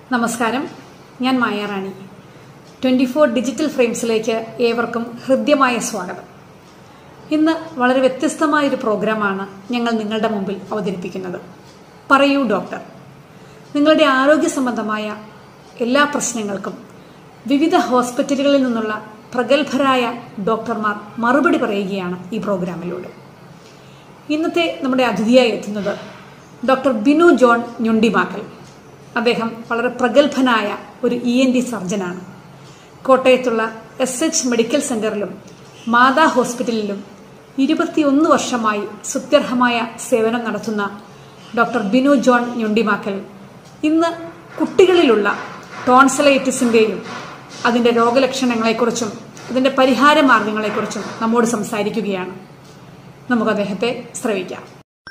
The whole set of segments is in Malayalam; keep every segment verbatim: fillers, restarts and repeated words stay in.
നമസ്കാരം, ഞാൻ Maya Rani. Twenty four digital ഫ്രെയിംസിലേക്ക് ഏവർക്കും ഹൃദ്യമായ സ്വാഗതം. ഇന്ന് വളരെ വ്യത്യസ്തമായൊരു പ്രോഗ്രാമാണ് ഞങ്ങൾ നിങ്ങളുടെ മുമ്പിൽ അവതരിപ്പിക്കുന്നത്. പറയൂ ഡോക്ടർ. നിങ്ങളുടെ ആരോഗ്യ സംബന്ധമായ എല്ലാ പ്രശ്നങ്ങൾക്കും വിവിധ ഹോസ്പിറ്റലുകളിൽ നിന്നുള്ള പ്രഗത്ഭരായ ഡോക്ടർമാർ മറുപടി പറയുകയാണ് ഈ പ്രോഗ്രാമിലൂടെ. ഇന്നത്തെ നമ്മുടെ അതിഥിയായി എത്തുന്നത് ഡോക്ടർ ബിനു ജോൺ ഞൊണ്ടിമാക്കൽ. അദ്ദേഹം വളരെ പ്രഗത്ഭനായ ഒരു ഇ എൻ ടി സർജനാണ്. കോട്ടയത്തുള്ള എസ് എച്ച് മെഡിക്കൽ സെന്ററിലും മാതാ ഹോസ്പിറ്റലിലും ഇരുപത്തിയൊന്ന് വർഷമായി സ്തുത്യർഹമായ സേവനം നടത്തുന്ന ഡോക്ടർ ബിനു ജോൺ ഞൊണ്ടിമാക്കൽ ഇന്ന് കുട്ടികളിലുള്ള ടോൺസിലൈറ്റിസിൻ്റെയും അതിൻ്റെ രോഗലക്ഷണങ്ങളെക്കുറിച്ചും അതിൻ്റെ പരിഹാര മാർഗങ്ങളെക്കുറിച്ചും നമ്മോട് സംസാരിക്കുകയാണ്. നമുക്ക് അദ്ദേഹത്തെ ശ്രവിക്കാം.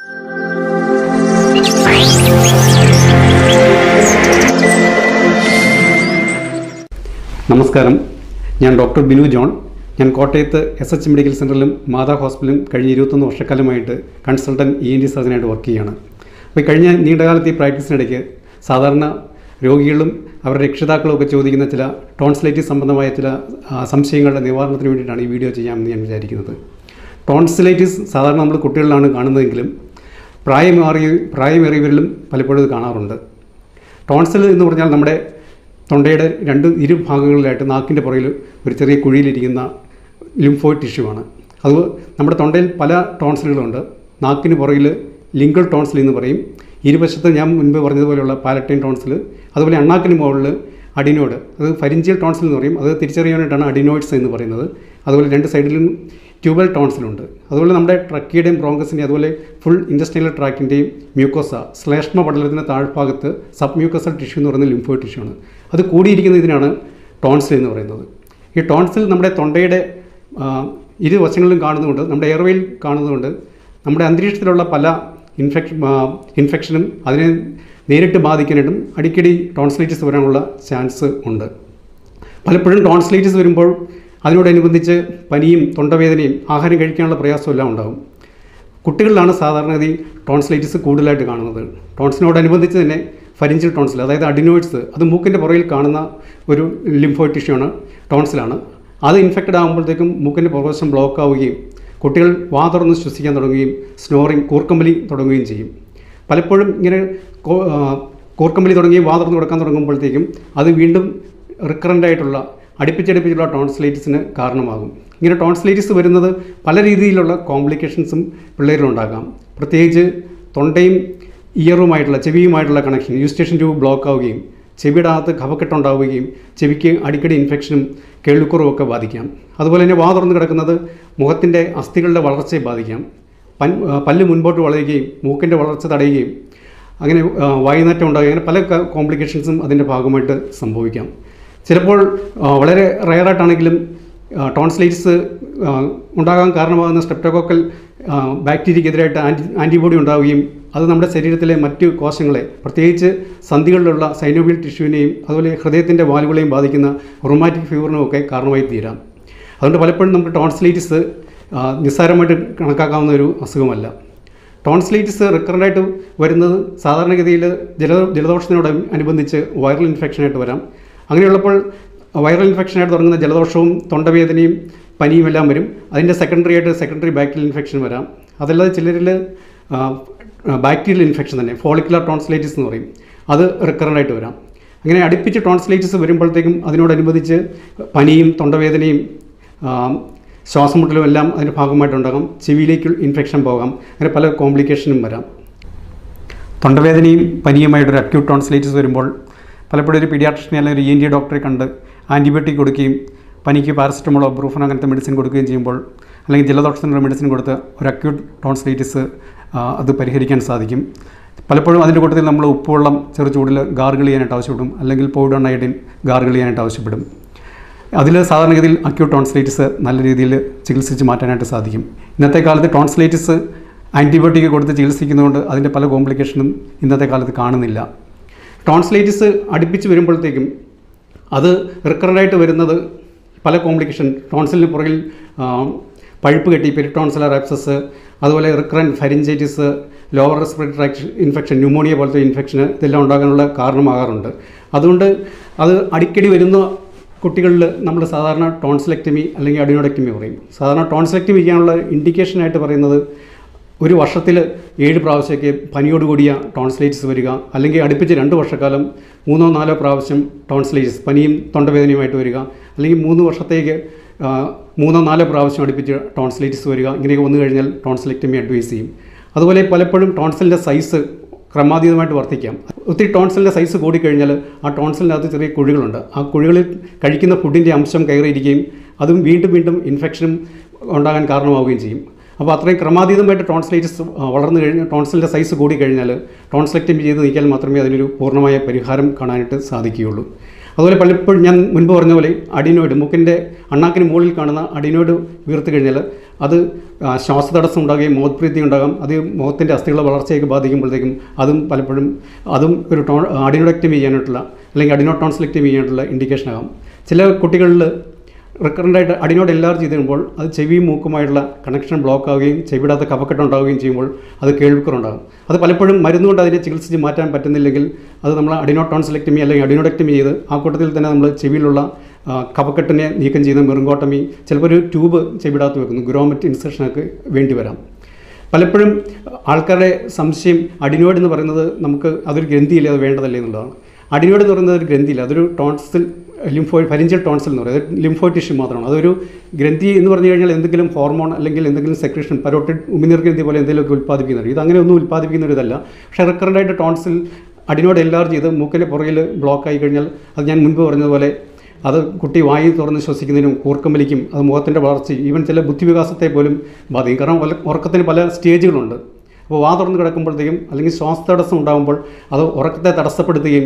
നമസ്കാരം, ഞാൻ ഡോക്ടർ ബിനു ജോൺ. ഞാൻ കോട്ടയത്ത് എസ് എച്ച് മെഡിക്കൽ സെൻ്ററിലും മാതാ ഹോസ്പിറ്റലും കഴിഞ്ഞ ഇരുപത്തൊന്ന് വർഷക്കാലമായിട്ട് കൺസൾട്ടൻറ്റ് ഇ എൻ ടി സർജനായിട്ട് വർക്ക് ചെയ്യുകയാണ്. അപ്പോൾ കഴിഞ്ഞ നീണ്ടകാലത്ത് ഈ പ്രാക്ടീസിനിടയ്ക്ക് സാധാരണ രോഗികളും അവരുടെ രക്ഷിതാക്കളും ഒക്കെ ചോദിക്കുന്ന ചില ടോൺസിലൈറ്റിസ് സംബന്ധമായ ചില സംശയങ്ങളുടെ നിവാരണത്തിന് വേണ്ടിയിട്ടാണ് ഈ വീഡിയോ ചെയ്യാമെന്ന് ഞാൻ വിചാരിക്കുന്നത്. ടോൺസിലൈറ്റിസ് സാധാരണ നമ്മൾ കുട്ടികളിലാണ് കാണുന്നതെങ്കിലും പ്രായമേറിയ പ്രായമേറിയവരിലും പലപ്പോഴും ഇത് കാണാറുണ്ട്. ടോൺസിൽ എന്ന് പറഞ്ഞാൽ നമ്മുടെ തൊണ്ടയുടെ രണ്ട് ഇരുഭാഗങ്ങളിലായിട്ട് നാക്കിൻ്റെ പുറകിൽ ഒരു ചെറിയ കുഴിയിലിരിക്കുന്ന ലിംഫോയിഡ് ടിഷ്യൂ ആണ്. അത് നമ്മുടെ തൊണ്ടയിൽ പല ടോൺസിലുകളുണ്ട്. നാക്കിന് പുറകിൽ ലിംഗൽ ടോൺസിൽ എന്ന് പറയും. ഇരുവശത്ത് ഞാൻ മുൻപ് പറഞ്ഞതുപോലെയുള്ള പാലറ്റൈൻ ടോൺസിൽ, അതുപോലെ അണ്ണാക്കിന് മുകളിൽ അഡിനോയിഡ്, അത് ഫരിഞ്ചിയൽ ടോൺസിൽ എന്ന് പറയും. അത് തിരിച്ചറിയാനായിട്ടാണ് അഡിനോയിഡ്സ് എന്ന് പറയുന്നത്. അതുപോലെ രണ്ട് സൈഡിലും ട്യൂബൽ ടോൺസിലുണ്ട്. അതുപോലെ നമ്മുടെ ട്രക്കിയുടെയും ബ്രോങ്കസിൻ്റെയും അതുപോലെ ഫുൾ ഇൻറ്റസ്റ്റൈനൽ ട്രാക്കിൻ്റെയും മ്യൂക്കോസ ശ്ലേഷ്മ പടലത്തിൻ്റെ താഴ്ഭാഗത്ത് സബ് മ്യൂക്കസൽ ടിഷ്യൂ എന്ന് പറയുന്ന ലിംഫോയിഡ് ടിഷ്യൂ ആണ്. അത് കൂടിയിരിക്കുന്ന ഇതിനാണ് ടോൺസിൽ എന്ന് പറയുന്നത്. ഈ ടോൺസിൽ നമ്മുടെ തൊണ്ടയുടെ ഇരുവശങ്ങളിലും കാണുന്നതുകൊണ്ട്, നമ്മുടെ എയർവേയിൽ കാണുന്നതുകൊണ്ട് നമ്മുടെ അന്തരീക്ഷത്തിലുള്ള പല ഇൻഫെക്ഷൻ ഇൻഫെക്ഷനും അതിനെ നേരിട്ട് ബാധിക്കാനായിട്ടും അടിക്കടി ടോൺസിലൈറ്റിസ് വരാനുള്ള ചാൻസ് ഉണ്ട്. പലപ്പോഴും ടോൺസിലൈറ്റിസ് വരുമ്പോൾ അതിനോടനുബന്ധിച്ച് പനിയും തൊണ്ടവേദനയും ആഹാരം കഴിക്കാനുള്ള പ്രയാസവും എല്ലാം ഉണ്ടാകും. കുട്ടികളിലാണ് സാധാരണഗതി ടോൺസിലൈറ്റിസ് കൂടുതലായിട്ട് കാണുന്നത്. ടോൺസിനോടനുബന്ധിച്ച് തന്നെ ഫരിഞ്ചിയൽ ടോൺസിൽ, അതായത് അഡിനോയിഡ്സ്, അത് മൂക്കിൻ്റെ പുറകിൽ കാണുന്ന ഒരു ലിംഫോയിഡ് ടിഷ്യൂ ആണ്, ടോൺസിലാണ്. അത് ഇൻഫെക്റ്റഡ് ആകുമ്പോഴത്തേക്കും മൂക്കിൻ്റെ പുറവശം ബ്ലോക്ക് ആവുകയും കുട്ടികൾ വാ തുറന്ന് ശ്വസിക്കാൻ തുടങ്ങുകയും സ്നോറിങ് കൂർക്കമ്പലി തുടങ്ങുകയും ചെയ്യും. പലപ്പോഴും ഇങ്ങനെ കൂർക്കമ്പലി തുടങ്ങി വാ തുറന്ന് കൊടുക്കാൻ തുടങ്ങുമ്പോഴത്തേക്കും അത് വീണ്ടും റിക്കറൻ്റായിട്ടുള്ള അടുപ്പിച്ചടുപ്പിച്ചുള്ള ടോൺസിലൈറ്റിസിന് കാരണമാകും. ഇങ്ങനെ ടോൺസിലൈറ്റിസ് വരുന്നത് പല രീതിയിലുള്ള കോംപ്ലിക്കേഷൻസും പിള്ളേരിലുണ്ടാകാം. പ്രത്യേകിച്ച് തൊണ്ടയും ഇയറുമായിട്ടുള്ള ചെവിയുമായിട്ടുള്ള കണക്ഷൻ, യൂസ്റ്റേഷൻ ട്യൂബ് ബ്ലോക്ക് ആവുകയും ചെവിയുടെ അകത്ത് കഫക്കെട്ടുണ്ടാവുകയും ചെവിക്ക് അടിക്കടി ഇൻഫെക്ഷനും കേൾവിക്കുറവും ഒക്കെ ബാധിക്കാം. അതുപോലെ തന്നെ വാ തുറന്ന് കിടക്കുന്നത് മുഖത്തിൻ്റെ അസ്ഥികളുടെ വളർച്ചയെ ബാധിക്കാം. പൻ പല്ല് മുൻപോട്ട് വളരുകയും മൂക്കിൻ്റെ വളർച്ച തടയുകയും അങ്ങനെ വായുനാറ്റം ഉണ്ടാകുകയും അങ്ങനെ പല കോംപ്ലിക്കേഷൻസും അതിൻ്റെ ഭാഗമായിട്ട് സംഭവിക്കാം. ചിലപ്പോൾ വളരെ റെയറായിട്ടാണെങ്കിലും ടോൺസിലൈറ്റിസ് ഉണ്ടാകാൻ കാരണമാകുന്ന സ്ട്രെപ്റ്റോകോക്കൽ ബാക്ടീരിയക്കെതിരായിട്ട് ആൻറ്റി ആൻറ്റിബോഡി ഉണ്ടാവുകയും അത് നമ്മുടെ ശരീരത്തിലെ മറ്റ് കോശങ്ങളെ, പ്രത്യേകിച്ച് സന്ധികളിലുള്ള സൈനോവിയൽ ടിഷ്യൂവിനെയും അതുപോലെ ഹൃദയത്തിൻ്റെ വാൽവുകളെയും ബാധിക്കുന്ന റൊമാറ്റിക് ഫീവറിനും ഒക്കെ കാരണമായി തീരാം. അതുകൊണ്ട് പലപ്പോഴും നമുക്ക് ടോൺസിലൈറ്റിസ് നിസ്സാരമായിട്ട് കണക്കാക്കാവുന്ന ഒരു അസുഖമല്ല. ടോൺസിലൈറ്റിസ് റിക്കറൻ്റായിട്ട് വരുന്നത് സാധാരണഗതിയിൽ ജല ജലദോഷത്തിനോട് അനുബന്ധിച്ച് വൈറൽ ഇൻഫെക്ഷനായിട്ട് വരാം. അങ്ങനെയുള്ളപ്പോൾ വൈറൽ ഇൻഫെക്ഷനായിട്ട് തുടങ്ങുന്ന ജലദോഷവും തൊണ്ടവേദനയും പനിയും എല്ലാം വരും. അതിൻ്റെ സെക്കൻഡറി ആയിട്ട് സെക്കൻഡറി ബാക്ടീരിയൽ ഇൻഫെക്ഷൻ വരാം. അതല്ലാതെ ചിലരിൽ ബാക്ടീരിയൽ ഇൻഫെക്ഷൻ തന്നെ, ഫോളിക്കുലർ ടോൺസിലൈറ്റിസ് എന്ന് പറയും, അത് റിക്കറൻ്റായിട്ട് വരാം. അങ്ങനെ അടുപ്പിച്ച് ടോൺസിലൈറ്റിസ് വരുമ്പോഴത്തേക്കും അതിനോടനുബന്ധിച്ച് പനിയും തൊണ്ടവേദനയും ശ്വാസം മുട്ടലും എല്ലാം അതിൻ്റെ ഭാഗമായിട്ടുണ്ടാകാം. ചെവിയിലേക്ക് ഇൻഫെക്ഷൻ പോകാം. അങ്ങനെ പല കോംപ്ലിക്കേഷനും വരാം. തൊണ്ടവേദനയും പനിയുമായിട്ടൊരു അക്യൂട്ട് ടോൺസിലൈറ്റിസ് വരുമ്പോൾ പലപ്പോഴും ഒരു പീഡിയാട്രിഷ്യനെ അല്ലെങ്കിൽ ഒരു ഇ എൻ ടി ഡോക്ടറെ കണ്ട് ആൻറ്റിബയോട്ടിക് കൊടുക്കുകയും പനിക്ക് പാരസെറ്റമോളോ ബ്രൂഫൻ അങ്ങനത്തെ മെഡിസിൻ കൊടുക്കുകയും ചെയ്യുമ്പോൾ, അല്ലെങ്കിൽ ജലദോഷത്തിനുള്ള മെഡിസിൻ കൊടുത്ത് ഒരു അക്യൂട്ട് ടോൺസിലൈറ്റിസ് അത് പരിഹരിക്കാൻ സാധിക്കും. പലപ്പോഴും അതിൻ്റെ കൂട്ടത്തിൽ നമ്മൾ ഉപ്പുവെള്ളം ചെറു ചൂടിൽ ഗാർഗിൾ ചെയ്യാനായിട്ട് ആവശ്യപ്പെടും, അല്ലെങ്കിൽ പൗഡർ അയഡിൻ ഗാർഗിൾ ചെയ്യാനായിട്ട് ആവശ്യപ്പെടും. അതിൽ സാധാരണഗതിയിൽ അക്യൂട്ട് ടോൺസിലൈറ്റിസ് നല്ല രീതിയിൽ ചികിത്സിച്ച് മാറ്റാനായിട്ട് സാധിക്കും. ഇന്നത്തെ കാലത്ത് ടോൺസിലൈറ്റിസ് ആൻറ്റിബയോട്ടിക് കൊടുത്ത് ചികിത്സിക്കുന്നതുകൊണ്ട് അതിൻ്റെ പല കോംപ്ലിക്കേഷനും ഇന്നത്തെ കാലത്ത് കാണുന്നില്ല. ടോൺസിലൈറ്റിസ് അടുപ്പിച്ച് വരുമ്പോഴത്തേക്കും അത് റിക്കറൻ്റായിട്ട് വരുന്നത് പല കോംപ്ലിക്കേഷൻ, ടോൺസിലിന് പുറകിൽ പഴുപ്പ് കെട്ടി, പെരിട്ടോൺസിലർ ആബ്സസ്, അതുപോലെ recurrent pharyngitis, lower respiratory tract infection, pneumonia പോലത്തെ ഇൻഫെക്ഷൻ ഇതെല്ലാം ഉണ്ടാകാനുള്ള കാരണമാകാറുണ്ട്. അതുകൊണ്ട് അത് അടിക്കടി വരുന്ന കുട്ടികളിൽ നമ്മൾ സാധാരണ ടോൺസിലെക്ടമി അല്ലെങ്കിൽ അഡിനോഡക്ടമി പറയും. സാധാരണ ടോൺസിലെക്ടമി ചെയ്യാനുള്ള ഇൻഡിക്കേഷനായിട്ട് പറയുന്നത് ഒരു വർഷത്തിൽ ഏഴ് പ്രാവശ്യമൊക്കെ പനിയോടുകൂടിയ ടോൺസിലൈറ്റിസ് വരിക, അല്ലെങ്കിൽ അടുപ്പിച്ച് രണ്ട് വർഷക്കാലം മൂന്നോ നാലോ പ്രാവശ്യം ടോൺസിലൈറ്റിസ് പനിയും തൊണ്ടവേദനയുമായിട്ട് വരിക, അല്ലെങ്കിൽ മൂന്ന് വർഷത്തേക്ക് മൂന്നോ നാലോ പ്രാവശ്യം അടുപ്പിച്ച് ടോൺസിലൈറ്റിസ് വരിക. ഇങ്ങനെയൊക്കെ വന്നു കഴിഞ്ഞാൽ ടോൺസിലെക്ടമി അഡ്വൈസ് ചെയ്യും. അതുപോലെ പലപ്പോഴും ടോൺസിലിൻ്റെ സൈസ് ക്രമാതീതമായിട്ട് വർദ്ധിക്കാം. ഒത്തിരി ടോൺസിലിൻ്റെ സൈസ് കൂടിക്കഴിഞ്ഞാൽ ആ ടോൺസിലിനകത്ത് ചെറിയ കുഴികളുണ്ട്. ആ കുഴികളിൽ കഴിക്കുന്ന ഫുഡിൻ്റെ അംശം കയറിയിരിക്കുകയും അതും വീണ്ടും വീണ്ടും ഇൻഫെക്ഷനും ഉണ്ടാകാൻ കാരണമാവുകയും ചെയ്യും. അപ്പോൾ അത്രയും ക്രമാതീതമായിട്ട് ടോൺസിലൈറ്റിസ് വളർന്നു കഴിഞ്ഞ് ടോൺസിലിൻ്റെ സൈസ് കൂടിക്കഴിഞ്ഞാൽ ടോൺസിലെക്ടമി ചെയ്ത് നീക്കിയാൽ മാത്രമേ അതിനൊരു പൂർണ്ണമായ പരിഹാരം കാണാനായിട്ട് സാധിക്കുകയുള്ളൂ. അതുപോലെ പലപ്പോഴും ഞാൻ മുൻപ് പറഞ്ഞ പോലെ അഡിനോയിഡ്, മൂക്കിൻ്റെ അണ്ണാക്കിന് മുകളിൽ കാണുന്ന അഡിനോയിഡ് വീർത്ത് കഴിഞ്ഞാൽ അത് ശ്വാസതടസ്സം ഉണ്ടാകുകയും മൗത്ത് ബ്രീത്തിങ് ഉണ്ടാകാം. അത് മുഖത്തിൻ്റെ അസ്ഥികളുടെ വളർച്ചയൊക്കെ ബാധിക്കുമ്പോഴത്തേക്കും അതും പലപ്പോഴും അതും ഒരു ടോ അഡിനോഡക്ടമി ചെയ്യാനായിട്ടുള്ള അല്ലെങ്കിൽ അഡിനോ ടോൺസിലെക്ടമി ചെയ്യാനായിട്ടുള്ള ഇൻഡിക്കേഷൻ ആകാം. ചില കുട്ടികളിൽ റിക്കറൻ്റായിട്ട് അഡിനോഡ് എൻലാർജ് ചെയ്ത് കഴിയുമ്പോൾ അത് ചെവിയും മൂക്കുമായിട്ടുള്ള കണക്ഷൻ ബ്ലോക്ക് ആവുകയും ചെവിടാത്ത കഫക്കെട്ട് ഉണ്ടാവുകയും ചെയ്യുമ്പോൾ അത് കേൾവിക്കുറവുണ്ടാകും. അത് പലപ്പോഴും മരുന്നുകൊണ്ട് അതിനെ ചികിത്സിച്ച് മാറ്റാൻ പറ്റുന്നില്ലെങ്കിൽ അത് നമ്മൾ അഡിനോ ടോൺസിലെക്ടമി അല്ലെങ്കിൽ അഡിനോഡക്ടമി ചെയ്ത് ആ കൂട്ടത്തിൽ തന്നെ നമ്മൾ ചെവിയിലുള്ള കഫക്കെട്ടിനെ നീക്കം ചെയ്യുന്ന മെറുങ്കോട്ടമി, ചിലപ്പോൾ ഒരു ട്യൂബ് ചെവിടാത്ത് വെക്കുന്നു, ഗ്രോമറ്റ് ഇൻസെർഷനൊക്കെ വേണ്ടി വരാം. പലപ്പോഴും ആൾക്കാരുടെ സംശയം അഡിനോയിഡ് എന്ന് പറയുന്നത് നമുക്ക് അതൊരു ഗ്രന്ഥിയില്ല, അത് വേണ്ടതല്ലേ എന്നുള്ളതാണ്. അഡിനോയിഡ് എന്ന് പറയുന്നത് ഒരു ഗ്രന്ഥിയില്ല, അതൊരു ടോൺസിൽ ലിംഫോ ഫരിഞ്ചൽ ടോൺസിൽ എന്ന് പറയുന്നത് ലിംഫോ ടിഷ്യൂ മാത്രമാണ്. അതൊരു ഗ്രന്ഥി എന്ന് പറഞ്ഞു കഴിഞ്ഞാൽ എന്തെങ്കിലും ഹോർമോൺ അല്ലെങ്കിൽ എന്തെങ്കിലും സെക്രഷൻ, പരോട്ടിഡ് ഉമിനീർ ഗ്രന്ഥി പോലെ എന്തെങ്കിലുമൊക്കെ ഉൽപ്പാദിപ്പിക്കുന്നുണ്ട്. ഇത് അങ്ങനെ ഒന്നും ഉൽപ്പാദിപ്പിക്കുന്ന ഒരു ഇതല്ല. പക്ഷേ റിക്കറൻ്റായിട്ട് ടോൺസിൽ അഡിനോഡ് എൻലാർജ് ചെയ്ത് മൂക്കിൻ്റെ പുറകിൽ ബ്ലോക്ക് ആയി കഴിഞ്ഞാൽ അത് ഞാൻ മുൻപ് പറഞ്ഞതുപോലെ അത് കുട്ടി വായു തുറന്ന് ശ്വസിക്കുന്നതിനും കൂർക്കമ്പലിക്കും അത് മുഖത്തിൻ്റെ വളർച്ചയും ഈവൻ ചില ബുദ്ധിവികാസത്തെ പോലും ബാധിക്കും. കാരണം ഉറക്കത്തിന് പല സ്റ്റേജുകളുണ്ട്. അപ്പോൾ വാ തുറന്ന് കിടക്കുമ്പോഴത്തേക്കും അല്ലെങ്കിൽ ശ്വാസതടസ്സം ഉണ്ടാകുമ്പോൾ അത് ഉറക്കത്തെ തടസ്സപ്പെടുത്തുകയും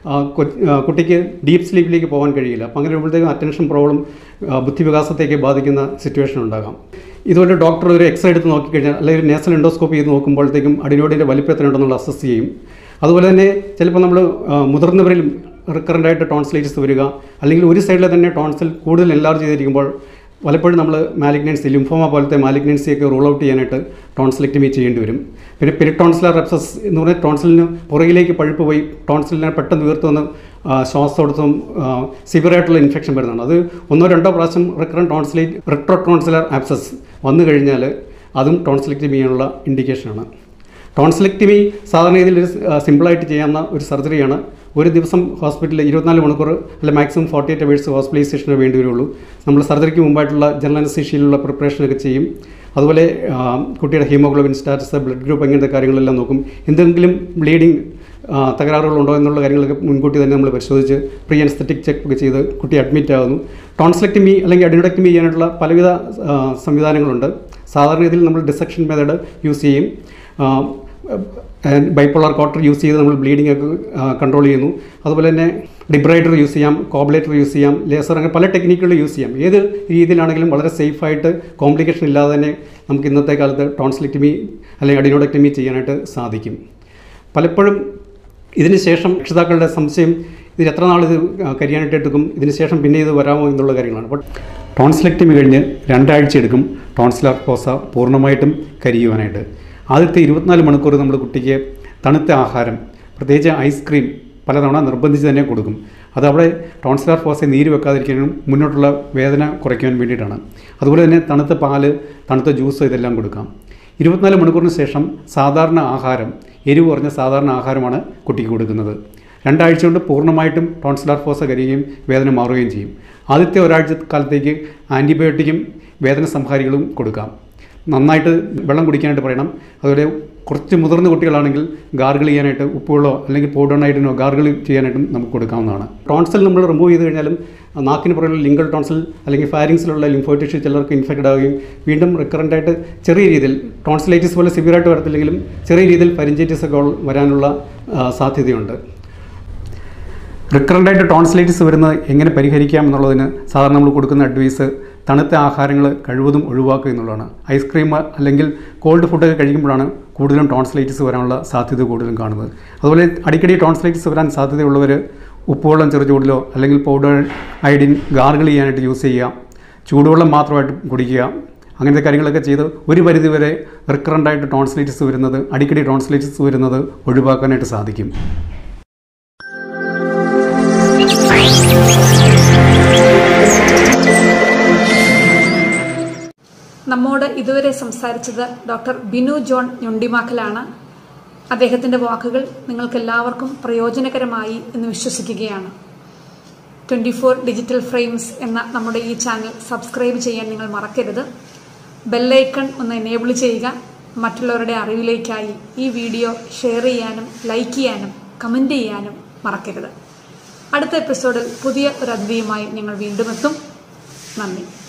കുട്ടിക്ക് ഡീപ്പ് സ്ലീപ്പിലേക്ക് പോകാൻ കഴിയില്ല. അപ്പോൾ അങ്ങനെ വരുമ്പോഴത്തേക്കും അറ്റൻഷൻ പ്രോബ്ലം, ബുദ്ധിവികാസത്തേക്ക് ബാധിക്കുന്ന സിറ്റുവേഷൻ ഉണ്ടാകാം. ഇതുപോലെ ഡോക്ടർ ഒരു എക്സ്റേ എടുത്ത് നോക്കിക്കഴിഞ്ഞാൽ അല്ലെങ്കിൽ ഒരു നേസൽ എൻഡോസ്കോപ്പി ചെയ്ത് നോക്കുമ്പോഴത്തേക്കും അഡിനോയിഡിൻ്റെ വലിപ്പം എത്രയുണ്ടെന്നുള്ള അസസ് ചെയ്യും. അതുപോലെ തന്നെ ചിലപ്പോൾ നമ്മൾ മുതിർന്നവരിൽ റിക്കറൻ്റായിട്ട് ടോൺസിലൈറ്റിസ് വരിക, അല്ലെങ്കിൽ ഒരു സൈഡിൽ തന്നെ ടോൺസിൽ കൂടുതൽ എൻലാർജ് ചെയ്തിരിക്കുമ്പോൾ പലപ്പോഴും നമ്മൾ മാലിഗ്നൻസി, ലിംഫോമ പോലത്തെ മാലിഗ്നൻസിയൊക്കെ റൂൾ ഔട്ട് ചെയ്യാനായിട്ട് ടോൺസിലെക്ടമി ചെയ്യേണ്ടി വരും. പിന്നെ പെരിട്ടോൺസിലർ ആബ്സസ് എന്ന് പറഞ്ഞാൽ ടോൺസിലിന് പുറകിലേക്ക് പഴുപ്പ് പോയി ടോൺസിലിനെ പെട്ടെന്ന് വീർത്ത് വന്ന് ശ്വാസത്തോടത്തും സിവിയറായിട്ടുള്ള ഇൻഫെക്ഷൻ വരുന്നതാണ്. അത് ഒന്നോ രണ്ടോ പ്രാവശ്യം recurrent tonsillitis retro tonsillar abscess വന്നു കഴിഞ്ഞാൽ അതും ടോൺസിലെക്ടമി ചെയ്യാനുള്ള ഇൻഡിക്കേഷനാണ്. ടോൺസിലെക്ടമി സാധാരണ ഇതിൽ സിമ്പിളായിട്ട് ചെയ്യാവുന്ന ഒരു സർജറിയാണ്. ഒരു ദിവസം ഹോസ്പിറ്റലിൽ ഇരുപത്തിനാല് മണിക്കൂർ അല്ലെങ്കിൽ മാക്സിമം ഫോർട്ടി എയ്റ്റ് അവേഴ്സ് ഹോസ്പിറ്റലൈസേഷന് വേണ്ടി വരുള്ളൂ. നമ്മൾ സർജറിക്ക് മുമ്പായിട്ടുള്ള ജനറൽ അനസ്തീഷ്യയിലുള്ള പ്രിപ്പറേഷനൊക്കെ ചെയ്യും. അതുപോലെ കുട്ടിയുടെ ഹീമോഗ്ലോബിൻ സ്റ്റാറ്റസ്, ബ്ലഡ് ഗ്രൂപ്പ്, അങ്ങനത്തെ കാര്യങ്ങളെല്ലാം നോക്കും. എന്തെങ്കിലും ബ്ലീഡിങ് തകരാറുകളുണ്ടോ എന്നുള്ള കാര്യങ്ങളൊക്കെ മുൻകൂട്ടി തന്നെ നമ്മൾ പരിശോധിച്ച് പ്രീ അനസ്തെറ്റിക് ചെക്ക് ഒക്കെ ചെയ്ത് കുട്ടി അഡ്മിറ്റ് ആകുന്നു. ടോൺസിലെക്ടമി അല്ലെങ്കിൽ അഡിനോഡക്ടമി ചെയ്യാനായിട്ടുള്ള പലവിധ സംവിധാനങ്ങളുണ്ട്. സാധാരണ ഇതിൽ നമ്മൾ ഡിസെക്ഷൻ മെത്തേഡ് യൂസ് ചെയ്യും. ബൈപ്പോളാർ കോട്ടർ യൂസ് ചെയ്ത് നമ്മൾ ബ്ലീഡിംഗ് ഒക്കെ കൺട്രോൾ ചെയ്യുന്നു. അതുപോലെ തന്നെ ഡിബ്രൈഡർ യൂസ് ചെയ്യാം, കോബ്ലേറ്റർ യൂസ് ചെയ്യാം, ലേസർ, അങ്ങനെ പല ടെക്നിക്കുകൾ യൂസ് ചെയ്യാം. ഏത് രീതിയിലാണെങ്കിലും വളരെ സേഫായിട്ട് കോംപ്ലിക്കേഷൻ ഇല്ലാതെ തന്നെ നമുക്ക് ഇന്നത്തെ കാലത്ത് ടോൺസിലെക്ടമി അല്ലെങ്കിൽ അഡിനോഡക്ടമി ചെയ്യാനായിട്ട് സാധിക്കും. പലപ്പോഴും ഇതിന് ശേഷം രക്ഷിതാക്കളുടെ സംശയം ഇതിന് എത്ര നാൾ ഇത് കരിയാനായിട്ട് എടുക്കും, ഇതിന് ശേഷം പിന്നെ ഇത് വരാമോ എന്നുള്ള കാര്യങ്ങളാണ്. അപ്പോൾ ടോൺസിലെക്ടമി കഴിഞ്ഞ് രണ്ടാഴ്ച എടുക്കും ടോൺസിലർ ഫോസ പൂർണ്ണമായിട്ടും കരിയുവാനായിട്ട്. ആദ്യത്തെ ഇരുപത്തിനാല് മണിക്കൂർ നമ്മൾ കുട്ടിക്ക് തണുത്ത ആഹാരം, പ്രത്യേകിച്ച് ഐസ്ക്രീം പലതവണ നിർബന്ധിച്ച് തന്നെ കൊടുക്കും. അത് അവിടെ ടോൺസിലർ ഫോസയെ നീര് വെക്കാതിരിക്കാനും മുന്നോട്ടുള്ള വേദന കുറയ്ക്കാൻ വേണ്ടിയിട്ടാണ്. അതുപോലെ തന്നെ തണുത്ത പാല്, തണുത്ത ജ്യൂസ് ഇതെല്ലാം കൊടുക്കാം. ഇരുപത്തിനാല് മണിക്കൂറിന് ശേഷം സാധാരണ ആഹാരം, എരിവ് കുറഞ്ഞ സാധാരണ ആഹാരമാണ് കുട്ടിക്ക് കൊടുക്കുന്നത്. രണ്ടാഴ്ച കൊണ്ട് പൂർണ്ണമായിട്ടും ടോൺസിലർ ഫോസ കരിയുകയും വേദന മാറുകയും ചെയ്യും. ആദ്യത്തെ ഒരാഴ്ച കാലത്തേക്ക് ആൻറ്റിബയോട്ടിക്കും വേദന സംഹാരികളും കൊടുക്കാം. നന്നായിട്ട് വെള്ളം കുടിക്കാനായിട്ട് പറയണം. അതുപോലെ കുറച്ച് മുതിർന്ന കുട്ടികളാണെങ്കിൽ ഗാർഗിൾ ചെയ്യാനായിട്ട് ഉപ്പുവെള്ളമോ അല്ലെങ്കിൽ പൗഡറിനായിട്ടോ ഗാർഗിൾ ചെയ്യാനായിട്ടും നമുക്ക് കൊടുക്കാവുന്നതാണ്. ടോൺസിൽ നമ്മൾ റിമൂവ് ചെയ്ത് കഴിഞ്ഞാലും നാക്കിന് പുറകിലുള്ള ലിംഗൽ ടോൺസിൽ അല്ലെങ്കിൽ ഫാരിങ്സിലുള്ള ലിംഫോ ടിഷ്യൂ ചിലർക്ക് ഇൻഫെക്റ്റഡ് ആവുകയും വീണ്ടും റിക്കറൻ്റായിട്ട് ചെറിയ രീതിയിൽ ടോൺസിലൈറ്റിസ് പോലെ സിവിയറായിട്ട് വരത്തില്ലെങ്കിലും ചെറിയ രീതിയിൽ ഫരിഞ്ചൈറ്റിസ് ഒക്കെ വരാനുള്ള സാധ്യതയുണ്ട്. റിക്കറൻ്റായിട്ട് ടോൺസിലൈറ്റിസ് വരുന്നത് എങ്ങനെ പരിഹരിക്കാം എന്നുള്ളതിന് സാധാരണ നമ്മൾ കൊടുക്കുന്ന അഡ്വൈസ് തണുത്ത ആഹാരങ്ങൾ കഴിവതും ഒഴിവാക്കുക എന്നുള്ളതാണ്. ഐസ്ക്രീം അല്ലെങ്കിൽ കോൾഡ് ഫുഡൊക്കെ കഴിക്കുമ്പോഴാണ് കൂടുതലും ടോൺസിലൈറ്റിസ് വരാനുള്ള സാധ്യത കൂടുതലും കാണുന്നത്. അതുപോലെ അടിക്കടി ടോൺസിലൈറ്റിസ് വരാൻ സാധ്യതയുള്ളവർ ഉപ്പുവെള്ളം ചെറു ചൂടിലോ അല്ലെങ്കിൽ പൗഡർ അയഡിൻ ഗാർഗിൾ ചെയ്യാനായിട്ട് യൂസ് ചെയ്യുക, ചൂടുവെള്ളം മാത്രമായിട്ട് കുടിക്കുക, അങ്ങനത്തെ കാര്യങ്ങളൊക്കെ ചെയ്ത് ഒരു പരിധിവരെ റിക്കറൻ്റായിട്ട് ടോൺസിലൈറ്റിസ് വരുന്നത് അടിക്കടി ടോൺസിലൈറ്റിസ് വരുന്നത് ഒഴിവാക്കാനായിട്ട് സാധിക്കും. നമ്മോട് ഇതുവരെ സംസാരിച്ചത് ഡോക്ടർ ബിനു ജോൺ ഞൊണ്ടിമാക്കലാണ്. അദ്ദേഹത്തിൻ്റെ വാക്കുകൾ നിങ്ങൾക്കെല്ലാവർക്കും പ്രയോജനകരമായി എന്ന് വിശ്വസിക്കുകയാണ്. ട്വൻറ്റി ഫോർ ഡിജിറ്റൽ ഫ്രെയിംസ് എന്ന നമ്മുടെ ഈ ചാനൽ സബ്സ്ക്രൈബ് ചെയ്യാൻ നിങ്ങൾ മറക്കരുത്. ബെല്ലൈക്കൺ ഒന്ന് എനേബിൾ ചെയ്യുക. മറ്റുള്ളവരുടെ അറിവിലേക്കായി ഈ വീഡിയോ ഷെയർ ചെയ്യാനും ലൈക്ക് ചെയ്യാനും കമൻറ്റ് ചെയ്യാനും മറക്കരുത്. അടുത്ത എപ്പിസോഡിൽ പുതിയ ഒരു അതിഥിയുമായി ഞങ്ങൾ വീണ്ടും എത്തും. നന്ദി.